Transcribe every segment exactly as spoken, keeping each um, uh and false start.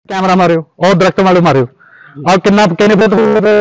Camera Mario और दरख्त वाले मारियो और किन्ना किन्ने फुट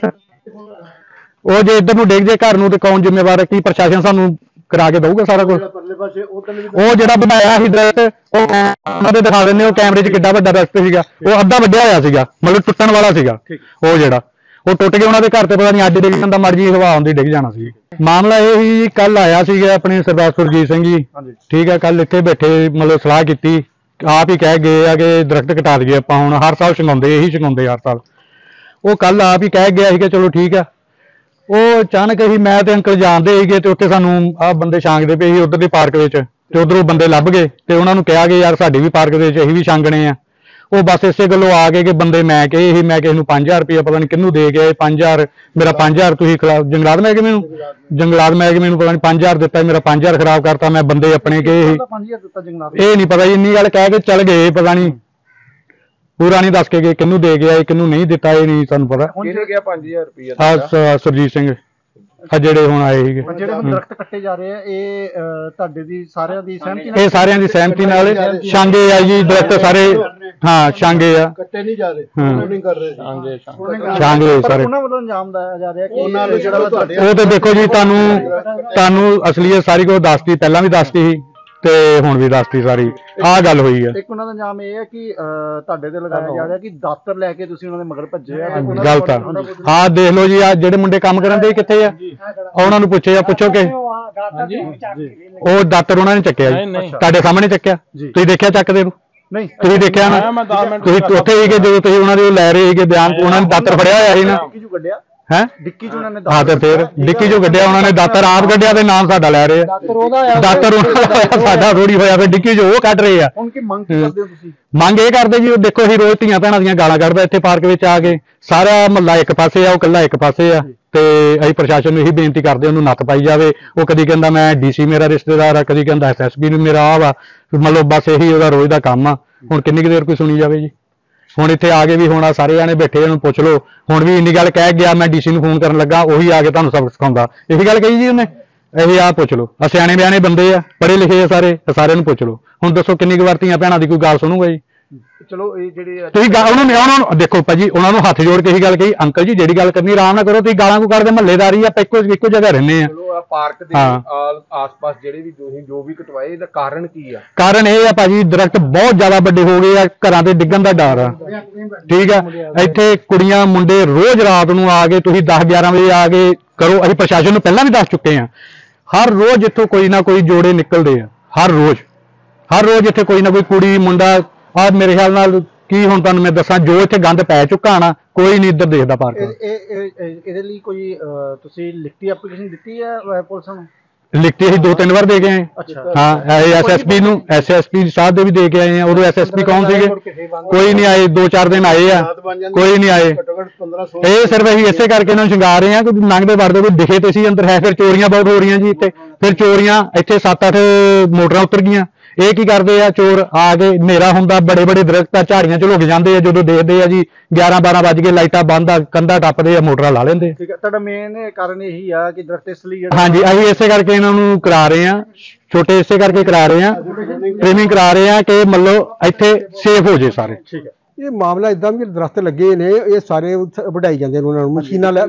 वो जो इधर नूं डिग जे घर नूं ते कौन जिम्मेवार है? की प्रशासन सानू करा के दऊगा सारा कुछ? वो जिहड़ा बनाया सी दरख्त उन्हां दे दिखा दिंदे कैमरे च किड्डा वड्डा दरख्त सीगा, वो अद्धा वड्ढिया होया सीगा, मतलब टुੱਟਣ वाला सीगा वो जिहड़ा वो टुੱਟ के उन्होंने घर से पता नहीं अज डिग जाता मर्जी हवा आउंदी डिग जाना सी। मामला ये ही कल आया सीगा अपने सरदार सुरजीत सिंह जी, ठीक है, कल इत्थे बैठे मतलब सलाह की आप ही कह गए आ कि दरख्त कटा दईए आपां हुण हर साल छंगाउंदे यही छंगाउंदे हर साल। वो कल आप ही कह गया कि चलो ठीक है। वो अचानक ही मैं ते अंकल जानते ही तो उत्थे सानू आ बंदे छांगदे पे उधर दी पार्क विच ते उधरों बंदे लभ गए ते उन्हां नूं कहा कि यार साडी भी पार्क दे विच असीं भी छांगणे आ। वो बस इसे गल्लों आ गए कि बंदे मैं कहे ही मैं किसी नूं पांच हज़ार रुपया पता नहीं किन्नू दे गया पांच हज़ार मेरा पांच हज़ार तुसीं जंगलात महकमे नूं जंगलात महकमे नूं पता नहीं पांच हज़ार दिता मेरा पांच हज़ार खराब करता मैं बंदे अपने कहे ही ये नहीं पता इन्नी गल कह के चल गए पता नहीं पूरा नहीं दस के गए किन्नू दे गया किन्नू नहीं दिता ये नहीं सानू पता। सुरजीत सिंह ਜਿਹੜੇ ਹੁਣ ਆਏ ਸੀਗੇ ਜਿਹੜੇ ਹੁਣ ਦਰਖਤ ਕੱਟੇ ਜਾ ਰਹੇ ਆ ਇਹ ਤੁਹਾਡੇ ਦੀ ਸਾਰਿਆਂ ਦੀ ਸਹਿਮਤੀ ਨਾਲ ਇਹ ਸਾਰਿਆਂ ਦੀ ਸਹਿਮਤੀ ਨਾਲ ਛਾਂਗੇ ਆ ਜੀ ਦਰਖਤ ਸਾਰੇ ਹਾਂ ਛਾਂਗੇ ਆ ਕੱਟੇ ਨਹੀਂ ਜਾ ਰਹੇ ਨਹੀਂ ਕਰ ਰਹੇ ਛਾਂਗੇ ਛਾਂਗੇ ਸਾਰੇ ਉਹਨਾਂ ਵੱਲੋਂ ਅੰਜਾਮ ਲਾਇਆ ਜਾ ਰਿਹਾ ਕਿ ਉਹਨਾਂ ਨੂੰ ਜਿਹੜਾ ਤੁਹਾਡੇ ਉਹ ਤੇ ਦੇਖੋ ਜੀ ਤੁਹਾਨੂੰ ਤੁਹਾਨੂੰ ਅਸਲੀਅਤ ਸਾਰੀ ਕੁਝ ਦੱਸਤੀ ਪਹਿਲਾਂ ਵੀ ਦੱਸਤੀ ਸੀ ਤੇ ਹੁਣ ਵੀ ਦੱਸਤੀ ਸਾਰੀ ਆਹ ਗੱਲ ਹੋਈ ਹੈ। ਇੱਕ ਉਹਨਾਂ ਦਾ ਨਾਮ ਇਹ ਹੈ ਕਿ ਤੁਹਾਡੇ ਤੇ ਲਗਾਇਆ ਜਾ ਰਿਹਾ ਕਿ ਦਾਤਰ ਲੈ ਕੇ ਤੁਸੀਂ ਉਹਨਾਂ ਦੇ ਮਗਰ ਭੱਜੇ ਆ ਗਲਤ ਆ। ਹਾਂ ਦੇਖ ਲਓ ਜੀ ਆ ਜਿਹੜੇ ਮੁੰਡੇ ਕੰਮ ਕਰਨ ਦੇ ਕਿੱਥੇ ਆ ਉਹਨਾਂ ਨੂੰ ਪੁੱਛੇ ਆ ਪੁੱਛੋ ਕਿ ਉਹ ਦਾਤਰ ਉਹਨਾਂ ਨੇ ਚੱਕਿਆ ਜੀ ਤੁਹਾਡੇ ਸਾਹਮਣੇ ਚੱਕਿਆ ਤੁਸੀਂ ਦੇਖਿਆ ਚੱਕਦੇ ਨੂੰ ਨਹੀਂ ਤੁਸੀਂ ਦੇਖਿਆ ਨਾ ਤੁਸੀਂ ਉੱਥੇ ਸੀਗੇ ਜਦੋਂ ਤੁਸੀਂ ਉਹਨਾਂ ਦੇ ਲੈ ਰਹੇ ਸੀਗੇ ਬਿਆਨ ਉਹਨਾਂ ਨੇ ਦਾਤਰ ਫੜਿਆ ਹੋਇਆ ਸੀ ਨਾ है डिक्की चो उन्होंने हाँ तो फिर डिक्की चो कढ़िया उन्होंने दातर आप कढ़िया ते नाम साडा लै रहे हैं दातर साडा थोड़ी होया फिर डिक्की चो वो कढ़ रहे हैं। उनकी मंग की करदे हो तुसीं? मंग ये करदे जी देखो असीं रोज धीआं भैणां दीआं गालां कढ़दा इत्थे पार्क विच आ के सारा महल्ला एक पासे आ वो कल्ला एक पासे आ ते असीं प्रशासन नूं यही बेनती करदे उहनूं नत्थ पाई जावे। वो कदी कहंदा मैं डीसी मेरा रिश्तेदार आ कदी कहंदा एस एस पी नूं मेरा आ वा मतलब बस यही उहदा रोज दा काम आ। हुण किन्नी क देर कोई सुनी जावे जी ਹੁਣ ਇੱਥੇ ਆ ਕੇ ਵੀ ਹੁਣ ਸਾਰੇ ਜਾਣੇ ਬੈਠੇ ਉਹਨੂੰ ਪੁੱਛ ਲਓ ਹੁਣ ਵੀ ਇੰਨੀ ਗੱਲ ਕਹਿ ਗਿਆ ਮੈਂ ਡੀਸੀ ਨੂੰ ਫੋਨ ਕਰਨ ਲੱਗਾ ਉਹੀ ਆ ਕੇ ਤੁਹਾਨੂੰ ਸਬਕ ਸਿਖਾਉਂਦਾ ਇਹੀ ਗੱਲ ਕਹੀ ਜੀ ਉਹਨੇ ਇਹ ਆ ਪੁੱਛ ਲਓ ਆ ਸਿਆਣੇ ਬਿਆਣੇ ਬੰਦੇ ਆ ਪੜ੍ਹੇ ਲਿਖੇ ਆ ਸਾਰੇ ਸਾਰਿਆਂ ਨੂੰ ਪੁੱਛ ਲਓ। ਹੁਣ ਦੱਸੋ ਕਿੰਨੀ ਕੁ ਵਾਰ ਧੀਆਂ ਭੈਣਾਂ ਦੀ ਕੋਈ ਗੱਲ ਸੁਣੂਗਾ ਜੀ? ਚਲੋ ਇਹ ਜਿਹੜੀ ਤੁਸੀਂ ਉਹਨਾਂ ਨੂੰ ਉਹਨਾਂ ਨੂੰ ਦੇਖੋ ਭਾਜੀ ਉਹਨਾਂ ਨੂੰ ਹੱਥ ਜੋੜ ਕੇ ਇਹੀ ਗੱਲ ਕਹੀ ਅੰਕਲ ਜੀ ਜਿਹੜੀ ਗੱਲ ਕਰਨੀ ਆਰਾਮ ਨਾਲ ਕਰੋ ਤੁਸੀਂ ਗਾਲਾਂ ਕੋ ਕੱਢਦੇ ਮਹੱਲੇਦਾਰੀ ਆ ਇੱਕੋ ਇੱਕੋ ਜਗ੍ਹਾ ਰਹਿੰਦੇ ਆ। ਪਾਰਕ ਦੇ ਆਸ-ਪਾਸ ਜਿਹੜੇ ਵੀ ਜੋ ਜੋ ਵੀ ਕਟਵਾਏ ਇਹਦਾ ਕਾਰਨ ਕੀ ਆ? ਕਾਰਨ ਇਹ ਆ ਭਾਜੀ ਦਰਖਤ ਬਹੁਤ ਜ਼ਿਆਦਾ ਵੱਡੇ ਹੋ ਗਏ ਆ ਘਰਾਂ ਤੇ ਡਿੱਗਣ ਦਾ ਡਰ ਆ ਠੀਕ ਆ। ਇੱਥੇ ਕੁੜੀਆਂ ਮੁੰਡੇ ਰੋਜ਼ ਰਾਤ ਨੂੰ ਆ ਕੇ ਤੁਸੀਂ ਦਸ ਗਿਆਰਾਂ ਵਜੇ ਆ ਕੇ ਕਰੋ ਅਸੀਂ ਪ੍ਰਸ਼ਾਸਨ ਨੂੰ ਪਹਿਲਾਂ ਵੀ ਦੱਸ ਚੁੱਕੇ ਆ ਹਰ ਰੋਜ਼ ਇੱਥੋਂ ਕੋਈ ਨਾ ਕੋਈ ਜੋੜੇ ਨਿਕਲਦੇ ਆ ਹਰ ਰੋਜ਼ ਹਰ ਰੋਜ਼ ਇੱਥੇ ਕੋਈ ਨਾ ਕੋਈ ਕੁੜੀ ਮੁੰਡਾ ਆ ਮੇਰੇ ਖਿਆਲ ਨਾਲ ਕੀ ਹੁਣ ਤੁਹਾਨੂੰ ਮੈਂ ਦੱਸਾਂ ਜੋ ਇੱਥੇ ਗੰਦ ਪੈ ਚੁੱਕਾ ਨਾ ਕੋਈ ਨਹੀਂ ਇੱਧਰ ਦੇਖਦਾ ਪਾਰਕ ਇਹਦੇ ਲਈ ਕੋਈ ਤੁਸੀਂ ਲਿਖਤੀ ਐਪਲੀਕੇਸ਼ਨ ਦਿੱਤੀ ਹੈ ਪੁਲਿਸ ਨੂੰ? ਲਿਖਤੀ ਅਸੀਂ ਦੋ ਤਿੰਨ ਵਾਰ ਦੇ ਕੇ ਆਏ ਹਾਂ ਐਸ ਐਸ ਪੀ ਨੂੰ ਐਸ ਐਸ ਪੀ ਸਾਹਿਬ ਦੇ ਵੀ ਦੇ ਕੇ ਆਏ ਆ। ਉਦੋਂ ਐਸ ਐਸ ਪੀ ਕੌਣ ਸੀਗੇ? ਕੋਈ ਨਹੀਂ ਆਏ ਦੋ ਚਾਰ ਦਿਨ ਆਏ ਆ ਕੋਈ ਨਹੀਂ ਆਏ। ਇਹ ਸਿਰਫ ਅਸੀਂ ਇਸੇ ਕਰਕੇ ਇਹਨਾਂ ਨੂੰ ਸ਼ਿੰਗਾਰ ਰਹੇ ਹਾਂ ਕਿ ਲੰਘਦੇ ਵੜਦੇ ਕੋਈ ਦਿਖੇ ਤੇ ਸੀ ਅੰਦਰ ਹੈ। ਫਿਰ ਚੋਰੀਆਂ ਬਹੁਤ ਹੋ ਰਹੀਆਂ ਜੀ ਇੱਥੇ ਫਿਰ ਚੋਰੀਆਂ ਇੱਥੇ ਸੱਤ ਅੱਠ ਮੋਟਰਾਂ ਉਤਰ ਗਈਆਂ। ਇਹ ਕੀ ਕਰਦੇ ਆ ਚੋਰ ਆ ਕੇ ਹਨੇਰਾ ਹੁੰਦਾ ਬੜੇ ਬੜੇ ਦਰਖਤ ਝਾੜੀਆਂ ਚ ਲੁਕ ਜਾਂਦੇ ਆ ਜਦੋਂ ਦੇਖਦੇ ਆ ਜੀ ਗਿਆਰਾਂ ਬਾਰਾਂ ਵੱਜ ਕੇ ਲਾਈਟਾਂ ਬੰਦ ਆ ਕੰਧਾਂ ਟੱਪਦੇ ਆ ਮੋਟਰਾਂ ਲਾ ਲੈਂਦੇ। ਠੀਕ ਹੈ ਤੁਹਾਡਾ ਮੇਨ ਕਾਰਨ ਇਹੀ ਆ ਕਿ ਦਰਖਤ ਇਸ ਲਈ ਹਾਂਜੀ ਅਸੀਂ ਇਸੇ ਕਰਕੇ ਇਹਨਾਂ ਨੂੰ ਕਰਾ ਰਹੇ ਆ ਛੋਟੇ ਇਸੇ ਕਰਕੇ ਕਰਾ ਰਹੇ ਆ ਟ੍ਰੇਨਿੰਗ ਕਰਾ ਰਹੇ ਆ ਕਿ ਮਤਲਬ ਇੱਥੇ ਸੇਫ ਹੋ ਜੇ ਸਾਰੇ। ਠੀਕ ਹੈ ਇਹ ਮਾਮਲਾ ਇਦਾਂ ਵੀ ਦਰਖਤ ਲੱਗੇ ਨੇ ਇਹ ਸਾਰੇ ਵਢਾਈ ਜਾਂਦੇ ਨੇ ਉਹਨਾਂ ਨੂੰ ਮਸ਼ੀਨਾਂ ਲੈ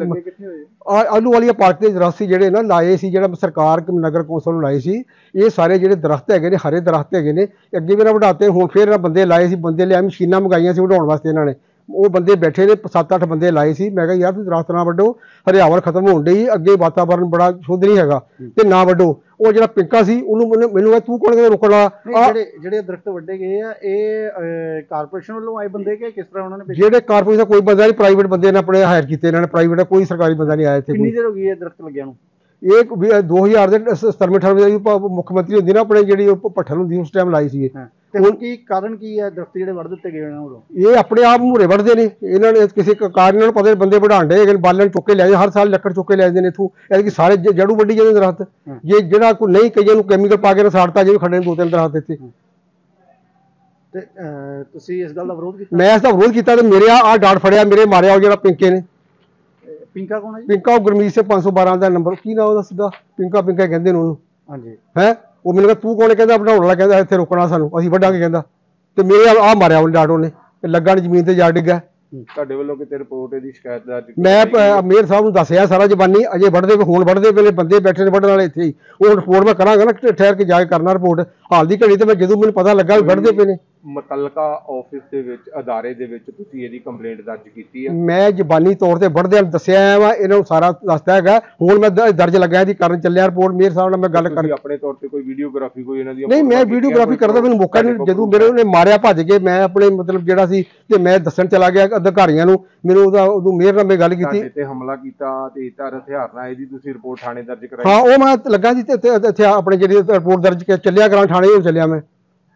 ਆਲੂ ਵਾਲੀਆ ਪਾਰਕ ਦੇ ਦਰਖਤ ਸੀ ਜਿਹੜੇ ਨਾ ਲਾਏ ਸੀ ਜਿਹੜਾ ਸਰਕਾਰ ਨਗਰ ਕੌਂਸਲ ਨੂੰ ਲਾਏ ਸੀ ਇਹ ਸਾਰੇ ਜਿਹੜੇ ਦਰਖਤ ਹੈਗੇ ਨੇ ਹਰੇ ਦਰਖਤ ਹੈਗੇ ਨੇ ਅੱਗੇ ਵੀ ਨਾ ਵਢਾਤੇ ਹੁਣ ਫਿਰ ਇਹਨਾਂ ਬੰਦੇ ਲਾਏ ਸੀ ਬੰਦੇ ਲਿਆ ਮਸ਼ੀਨਾਂ ਮੰਗਾਈਆਂ ਸੀ ਵਢਾਉਣ ਵਾਸਤੇ ਇਹਨਾਂ ਨੇ ਉਹ ਬੰਦੇ ਬੈਠੇ ਨੇ ਸੱਤ ਅੱਠ ਬੰਦੇ ਲਾਏ ਸੀ। ਮੈਂ ਕਿਹਾ ਯਾਰ ਤੁਸੀਂ ਦਰਖਤ ਨਾ ਵੱਢੋ ਹਰਿਆਵਲ ਖਤਮ ਹੋਣ ਡਈ ਅੱਗੇ ਵਾਤਾਵਰਨ ਬੜਾ ਸ਼ੁੱਧ ਨਹੀਂ ਹੈਗਾ ਤੇ ਨਾ ਵੱਢੋ। ਉਹ ਜਿਹੜਾ ਪਿੰਕਾ ਸੀ ਉਹਨੂੰ ਮੈਨੂੰ ਕਹਿੰਦਾ ਤੂੰ ਕੌਣ ਕਹਿੰਦਾ ਰੋਕਣ ਵਾਲਾ? ਜਿਹੜੇ ਜਿਹੜੇ ਦਰਖਤ ਵੱਢੇ ਗਏ ਆ ਇਹ ਕਾਰਪੋਰੇਸ਼ਨ ਵੱਲੋਂ ਆਏ ਬੰਦੇ ਕਿ ਕਿਸ ਤਰ੍ਹਾਂ ਉਹਨਾਂ ਨੇ? ਜਿਹੜੇ ਕਾਰਪੋਰੇਸ਼ਨ ਦਾ ਕੋਈ ਬੰਦਾ ਨਹੀਂ ਪ੍ਰਾਈਵੇਟ ਬੰਦੇ ਨੇ ਆਪਣੇ ਹਾਇਰ ਕੀਤੇ ਇਹਨਾਂ ਨੇ ਪ੍ਰਾਈਵੇਟ ਕੋਈ ਸਰਕਾਰੀ ਬੰਦਾ ਨਹੀਂ ਆਇਆ ਇੱਥੇ। ਕਿੰਨੀ ਦੇਰ ਹੋ ਗਈ ਇਹ ਦਰਖਤ ਲੱਗਿਆ ਨੂੰ? ਇਹ ਦੋ ਹਜ਼ਾਰ ਦੇ ਸਤਾਨਵੇਂ ਅਠਾਨਵੇਂ ਮੁੱਖ ਮੰਤਰੀ ਹੁੰਦੀ ਨਾ ਆਪਣੇ ਜਿਹੜੀ ਭੱਠਲ ਹੁੰਦੀ ਉਸ ਟਾਈਮ ਲਾਈ ਸੀ। ਹੁਣ ਕੀ ਕਾਰਨ ਕੀ ਹੈ ਦਰਖਤ ਜਿਹੜੇ ਵੱਢ ਦਿੱਤੇ ਗਏ ਉਹਨਾਂ ਵੱਲੋਂ? ਇਹ ਆਪਣੇ ਆਪ ਮੂਹਰੇ ਵੱਢਦੇ ਨੇ ਇਹਨਾਂ ਨੇ ਕਿਸੇ ਕਾਰਨ ਨਾਲ ਪਤਾ ਬੰਦੇ ਵਢਾਣ ਡੇ ਬਾਲਣ ਚੁੱਕ ਕੇ ਲੈ ਜਾਂਦੇ ਹਰ ਸਾਲ ਲੱਕੜ ਚੁੱਕ ਕੇ ਲੈ ਜਾਂਦੇ ਨੇ ਇੱਥੋਂ ਐਤਕੀ ਸਾਰੇ ਜੜੂ ਵੱਢੀ ਜਾਂਦੇ ਦਰਖਤ ਜੇ ਜਿਹੜਾ ਕੋਈ ਨਹੀਂ ਕਈਆਂ ਨੂੰ ਕੈਮੀਕਲ ਪਾ ਕੇ ਸਾੜਤਾ ਜੇ ਖੜੇ ਦੋ ਤਿੰਨ ਦਰਖਤ ਇੱਥੇ। ਤੇ ਤੁਸੀਂ ਇਸ ਗੱਲ ਦਾ ਵਿਰੋਧ ਕੀਤਾ? ਮੈਂ ਇਸ ਦਾ ਵਿਰੋਧ ਕੀਤਾ ਤੇ ਮੇਰੇ ਆ ਡਾਟ ਫੜਿਆ ਮੇਰੇ ਮਾਰਿਆ ਉਹ ਜਿਹੜਾ ਪਿੰਕੇ ਨੇ। ਪਿੰਕਾ ਕੌਣ ਹੈ? ਪਿੰਕਾ ਗੁਰਮੀਤ ਸਿੰਘ ਪੰਜ ਸੌ ਬਾਰਾਂ ਦਾ ਨੰਬਰ ਕੀ ਨਾ ਉਹਦਾ ਸਿੱਧਾ ਪਿੰਕਾ ਪਿੰਕਾ ਕਹਿੰਦੇ ਨੇ ਉਹਨੂੰ। ਹਾਂਜੀ ਹੈ ਉਹ ਮੈਨੂੰ ਕਹਿੰਦਾ ਤੂੰ ਕੌਣ ਕਹਿੰਦਾ ਬਣਾਉਣ ਵਾਲਾ ਕਹਿੰਦਾ ਇੱਥੇ ਰੋਕਣਾ ਸਾਨੂੰ ਅਸੀਂ ਵੱਢਾਂਗੇ ਕਹਿੰਦਾ ਤੇ ਮੇਰੇ ਆ ਮਾਰਿਆ ਉਹਨੇ ਡਾਟ ਉਹਨੇ ਲੱਗਾ ਜ਼ਮੀਨ ਤੇ ਜਾ ਡਿੱਗਾ। ਤੁਹਾਡੇ ਵੱਲੋਂ ਕਿਤੇ ਰਿਪੋਰਟ ਇਹਦੀ ਸ਼ਿਕਾਇਤ ਦਰਜ ਮੈਂ ਮੇਅਰ ਸਾਹਿਬ ਨੂੰ ਦੱਸਿਆ ਸਾਰਾ ਜ਼ਬਾਨੀ, ਅਜੇ ਵੱਢਦੇ ਹੁਣ ਵੱਢਦੇ ਵੇਲੇ ਬੰਦੇ ਬੈਠੇ ਨੇ ਵੱਢਣ ਵਾਲੇ ਇੱਥੇ ਹੀ। ਉਹ ਰਿਪੋਰਟ ਮੈਂ ਕਰਾਂਗਾ ਨਾ ਠਹਿਰ ਕੇ ਜਾ ਕੇ ਕਰਨਾ ਰਿਪੋਰਟ। ਹਾਲ ਦੀ ਘੜੀ ਤੇ ਮੈਂ ਜਦੋਂ ਮੈਨੂੰ ਪਤਾ ਲੱਗਾ ਵੀ ਵੱਢਦੇ ਪਏ ਨੇ। ਮੁਤਲਕਾ ਆਫਿਸ ਦੇ ਵਿੱਚ ਅਦਾਰੇ ਦੇ ਵਿੱਚ ਤੁਸੀਂ ਇਹਦੀ ਕੰਪਲੇਂਟ ਦਰਜ ਕੀਤੀ ਹੈ? ਮੈਂ ਜ਼ਬਾਨੀ ਤੌਰ ਤੇ ਵੱਢਦਿਆਂ ਨੂੰ ਦੱਸਿਆ ਵਾ, ਇਹਨਾਂ ਨੂੰ ਸਾਰਾ ਦੱਸਦਾ ਹੈਗਾ। ਹੁਣ ਮੈਂ ਦਰਜ ਲੱਗਾ ਇਹਦੀ ਕਰਨ ਚੱਲਿਆ ਰਿਪੋਰਟ। ਮੇਅਰ ਸਾਹਿਬ ਨਾਲ ਮੈਂ ਗੱਲ ਕਰ ਆਪਣੇ ਤੌਰ ਤੇ ਕੋਈ ਵੀਡੀਓਗ੍ਰਾਫੀ ਕੋਈ ਇਹਨਾਂ ਦੀ? ਨਹੀਂ, ਮੈਂ ਵੀਡੀਓਗ੍ਰਾਫੀ ਕਰਦਾ, ਮੈਨੂੰ ਮੌਕਾ ਨਹੀਂ। ਜਦੋਂ ਮੇਰੇ ਉਹਨੇ ਮਾਰਿਆ ਭੱਜ ਕੇ, ਮੈਂ ਆਪਣੇ ਮਤਲਬ ਜਿਹੜਾ ਸੀ ਤੇ ਮੈਂ ਦੱਸਣ ਚਲਾ ਗਿਆ ਅਧਿਕਾਰੀਆਂ ਨੂੰ। ਮੈਨੂੰ ਉਹਦਾ ਉਦੋਂ ਮੇਅਰ ਨਾਲ ਮੈਂ ਗੱਲ ਕੀਤੀ ਤੇ ਹਮਲਾ ਕੀਤਾ ਤੇ ਧਾਰ ਹਥਿਆਰ ਨਾਲ, ਇਹਦੀ ਤੁਸੀਂ ਰਿਪੋਰਟ ਥਾਣੇ ਦਰਜ ਕਰਾਈ? ਹਾਂ, ਉਹ ਮੈਂ ਲੱਗਾ ਸੀ ਇੱਥੇ ਆਪਣੇ ਜਿਹੜੀ ਰਿਪੋਰਟ ਦਰਜ ਚੱਲਿਆ ਕਰਾਂ ਥਾਣੇ ਹੋ ਚੱਲਿਆ ਮੈਂ।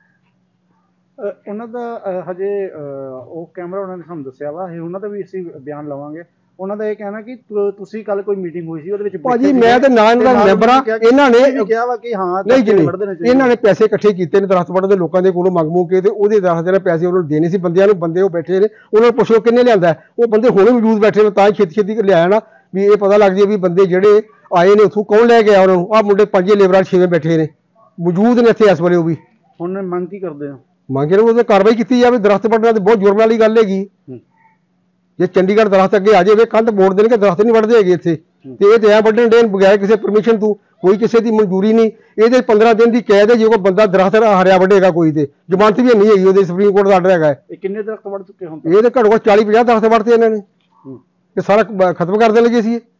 ਉਹਨਾਂ ਦਾ ਹਜੇ ਉਹ ਕੈਮਰਾ ਉਹਨਾਂ ਨੇ ਸਾਨੂੰ ਦੱਸਿਆ ਵਾ, ਉਹਨਾਂ ਦਾ ਵੀ ਅਸੀਂ ਬਿਆਨ ਲਵਾਂਗੇ। ਉਹਨਾਂ ਦਾ ਇਹ ਕਹਿਣਾ ਕਿ ਤੁਸੀਂ ਕੱਲ ਕੋਈ ਮੀਟਿੰਗ ਹੋਈ ਸੀ, ਉਹਦੇ ਵਿੱਚ ਭਾਜੀ ਮੈਂ ਤੇ ਨਾ ਇਹਨਾਂ ਦਾ ਮੈਂਬਰ ਆ। ਇਹਨਾਂ ਨੇ ਕਿਹਾ ਵਾ ਕਿ ਹਾਂ ਨਹੀਂ ਜੀ, ਇਹਨਾਂ ਨੇ ਪੈਸੇ ਇਕੱਠੇ ਕੀਤੇ ਨੇ ਦਰਖਤ ਵੱਢਣ ਦੇ ਲੋਕਾਂ ਦੇ ਕੋਲੋਂ ਮੰਗ ਮੰਗ ਕੇ, ਤੇ ਉਹਦੇ ਦਰਖਤ ਦੇ ਪੈਸੇ ਉਹਨਾਂ ਨੂੰ ਦੇਣੇ ਸੀ ਬੰਦਿਆਂ ਨੂੰ। ਬੰਦੇ ਉਹ ਬੈਠੇ ਨੇ, ਉਹਨਾਂ ਨੂੰ ਪੁੱਛੋ ਕਿੰਨੇ ਲਿਆਂਦਾ। ਉਹ ਬੰਦੇ ਹੁਣੇ ਮੌਜੂਦ ਬੈਠੇ ਨੇ, ਤਾਂ ਹੀ ਛੇਤੀ ਛੇਤੀ ਲਿਆਇਆ ਨਾ ਵੀ ਇਹ ਪਤਾ ਲੱਗ ਜੇ ਵੀ ਬੰਦੇ ਜਿਹੜੇ ਆਏ ਨੇ ਉੱਥੋਂ ਕੌਣ ਲੈ ਕੇ ਆਇਆ ਉਹਨਾਂ ਨੂੰ। ਆਹ ਮੁੰਡੇ ਪੰਜੇ ਲੇਬਰਾਂ ਛੇਵੇਂ ਬੈਠੇ ਨੇ, ਮੌਜੂਦ ਨੇ ਇੱਥੇ ਇਸ ਵੇਲੇ। ਉਹ ਵੀ ਹੁਣ ਮੰਗ ਕੀ ਕਰਦੇ ਹੋ? ਮੰਗੇ ਨੂੰ ਉਹਦੇ ਕਾਰਵਾਈ ਕੀਤੀ ਜਾਵੇ। ਦਰਖਤ ਵੱਢਣਾ ਤੇ ਬਹੁਤ ਜੁਰਮ ਵਾਲੀ ਗੱਲ ਹੈਗੀ। ਜੇ ਚੰਡੀਗੜ੍ਹ ਦਰਖਤ ਅੱਗੇ ਆ ਜਾਵੇ, ਕੰਧ ਮੋੜ ਦੇਣਗੇ, ਦਰਖਤ ਨਹੀਂ ਵੱਢਦੇ ਹੈਗੇ ਇੱਥੇ। ਤੇ ਇਹ ਤੇ ਐ ਵੱਢਣ ਦੇਣ ਬਗੈਰ ਕਿਸੇ ਪਰਮਿਸ਼ਨ ਤੋਂ, ਕੋਈ ਕਿਸੇ ਦੀ ਮਨਜ਼ੂਰੀ ਨਹੀਂ। ਇਹਦੇ ਪੰਦਰਾਂ ਦਿਨ ਦੀ ਕੈਦ ਹੈ ਜੇ ਕੋਈ ਬੰਦਾ ਦਰਖਤ ਹਰਿਆ ਵੱਢੇਗਾ ਕੋਈ। ਤੇ ਜ਼ਮਾਨਤ ਵੀ ਨਹੀਂ ਹੈਗੀ ਉਹਦੇ, ਸੁਪਰੀਮ ਕੋਰਟ ਦਾ ਆਰਡਰ ਹੈਗਾ। ਇਹ ਕਿੰਨੇ ਦਰਖਤ ਵੱਢ ਚੁੱਕੇ ਹੁਣ? ਇਹ ਤੇ ਘੱਟੋ ਘੱਟ ਚਾਲੀ ਪੰਜਾਹ ਦਰਖਤ ਵੱਢਦੇ ਇਹਨਾਂ ਨੇ। ਇਹ ਸਾਰਾ ਖਤਮ ਕਰ ਦੇਣ ਲੱਗੇ ਸੀ।